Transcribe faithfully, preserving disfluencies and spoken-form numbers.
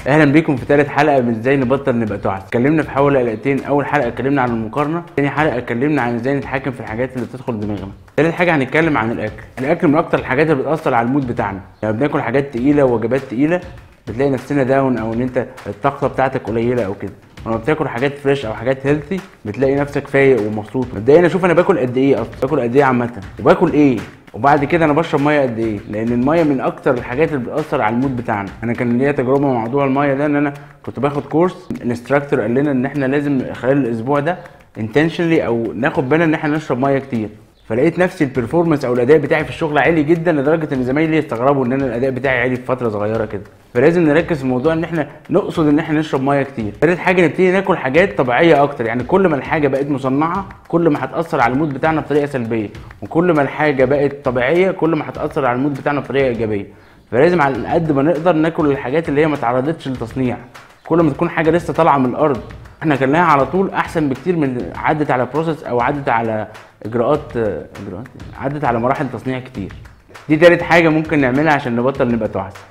اهلا بيكم في ثالث حلقه من ازاي نبطل نبقى تعس. اتكلمنا في حوالي حلقتين، اول حلقه اتكلمنا عن المقارنه، ثاني حلقه اتكلمنا عن ازاي نتحكم في الحاجات اللي بتدخل دماغنا. ثالث حاجه هنتكلم عن الاكل. الاكل من اكتر الحاجات اللي بتاثر على المود بتاعنا، يعني بناكل حاجات تقيله ووجبات تقيله بتلاقي نفسنا داون، او ان انت الطاقه بتاعتك قليله او كده. ولما بتاكل حاجات فريش او حاجات هيلثي بتلاقي نفسك فايق ومبسوط. مبدئيا اشوف انا باكل قد ايه اصلا، باكل قد ايه عامه، وباكل ايه، وبعد كده انا بشرب ميه قد ايه، لان الميه من اكتر الحاجات اللي بتاثر على المود بتاعنا. انا كان ليا تجربه مع موضوع الميه ده، ان انا كنت باخد كورس، الانستراكتور قال لنا ان احنا لازم خلال الاسبوع ده انتشنلي او ناخد بالنا ان احنا نشرب ميه كتير. فلقيت نفسي البرفورمانس او الاداء بتاعي في الشغل عالي جدا، لدرجه ان زمايلي يستغربوا ان انا الاداء بتاعي عالي في فتره صغيره كده. فلازم نركز في الموضوع ان احنا نقصد ان احنا نشرب ميه كتير. ثالث حاجه نبتدي ناكل حاجات طبيعيه اكتر، يعني كل ما الحاجه بقت مصنعه كل ما هتاثر على المود بتاعنا بطريقه سلبيه، وكل ما الحاجه بقت طبيعيه كل ما هتاثر على المود بتاعنا بطريقه ايجابيه. فلازم على قد ما نقدر ناكل الحاجات اللي هي ما تعرضتش للتصنيع. كل ما تكون حاجه لسه طالعه من الارض احنا اكلناها على طول احسن بكتير من عدت على بروسيس او عدت على اجراءات اجراءات عدت على مراحل تصنيع كتير. دي تالت حاجه ممكن نعملها عشان نبطل نبقى تعس.